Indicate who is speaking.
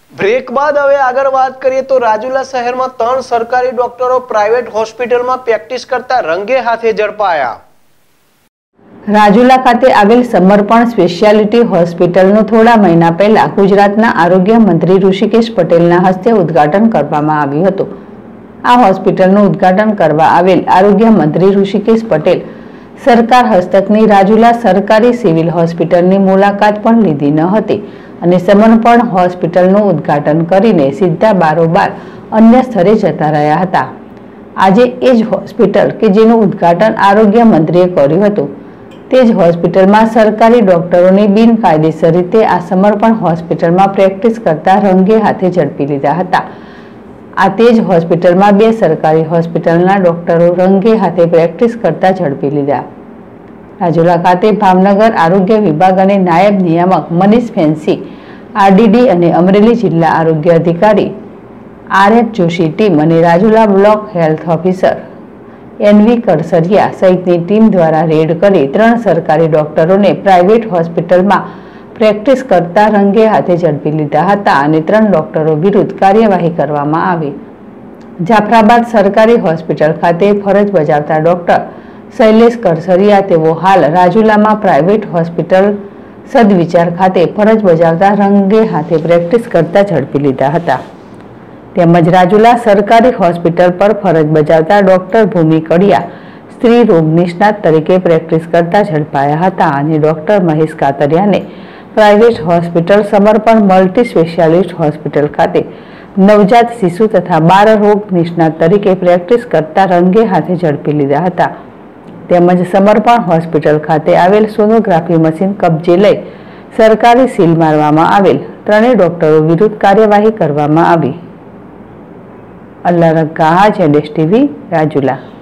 Speaker 1: Break બાદ હવે આગળ વાત કરીએ તો રાજુલા શહેરમાં 3 સરકારી ડોક્ટરો પ્રાઇવેટ હોસ્પિટલમાં પ્રેક્ટિસ કરતા રંગે હાથે ઝડપાયા।
Speaker 2: રાજુલા ખાતે આવેલ સમર્પણ સ્પેશિયાલિટી હોસ્પિટલનું થોડા મહિના પહેલા ગુજરાતના આરોગ્ય મંત્રી ઋષિકેશ પટેલના હસ્તે ઉદ્ઘાટન કરવામાં આવ્યું હતું। આ હોસ્પિટલનું ઉદ્ઘાટન કરવા આવેલ આરોગ્ય મંત્રી ઋષિકેશ પટેલ સરકાર હસ્તકની રાજુલા સરકારી સિવિલ હોસ્પિટલની મુલાકાત પણ લીધી ન હતી અને સમર્પણ હોસ્પિટલનું ઉદ્ઘાટન કરીને સીધા બારોબાર અન્ય સ્થળે જતા રહ્યા હતા। આજે એ જ હોસ્પિટલ કે જેનું ઉદ્ઘાટન આરોગ્ય મંત્રીએ કર્યું હતું તે જ હોસ્પિટલમાં સરકારી ડોક્ટરોની બિનકાયદેસર રીતે આ સમર્પણ હોસ્પિટલમાં પ્રેક્ટિસ કરતા રંગે હાથે ઝડપી લીધા હતા। આ તે જ હોસ્પિટલમાં 2 સરકારી હોસ્પિટલના ડોક્ટરો રંગે હાથે પ્રેક્ટિસ કરતા ઝડપી લીધા। રાજુલા ખાતે ભાવનગર આરોગ્ય વિભાગ અને નાયબ નિયામક મનીષ ફેન્સી આરડીડી અને અમરેલી જિલ્લા આરોગ્ય અધિકારી આરએફ જોશી ટીમ અને Rajula block health officer NV Karsariya સહિતની ટીમ દ્વારા રેડ કરી 3 સરકારી ડોક્ટરોને પ્રાઇવેટ હોસ્પિટલમાં પ્રેક્ટિસ કરતા રંગે હાથે ઝડપી લીધા હતા અને 3 ડોક્ટરો વિરુદ્ધ કાર્યવાહી કરવામાં આવી। જાફરાબાદ સરકારી હોસ્પિટલ ખાતે ફરજ બજાવતા ડોક્ટર શૈલેષ કરસરિયા તેઓ હાલ રાજુલામાં પ્રાઇવેટ હોસ્પિટલ સદવિચાર ખાતે ફરજ બજાવતા રંગે હાથે પ્રેક્ટિસ કરતા ઝડપી લીધા હતા। તેમજ રાજુલા સરકારી હોસ્પિટલ પર ફરજ બજાવતા ડોક્ટર ભૂમિ કડિયા સ્ત્રી રોગ નિષ્ણાત તરીકે પ્રેક્ટિસ કરતા ઝડપાયા હતા અને ડોક્ટર મહેશ કાતરિયાને private hospital Samarpan multi specialist hospital ખાતે નવજાત શિશુ તથા બાળ રોગ નિષ્ણાત તરીકે પ્રેક્ટિસ કરતા રંગે હાથે ઝડપી લીધા હતા। તેમજ સમર્પણ હોસ્પિટલ ખાતે આવેલ સોનોગ્રાફી મશીન કબજે લઈ સરકારી સીલ મારવામાં આવેલ 3 ડોક્ટરો વિરુદ્ધ કાર્યવાહી કરવામાં આવી। અલ્લાહ રગ્ગા, ZSTV, રાજુલા।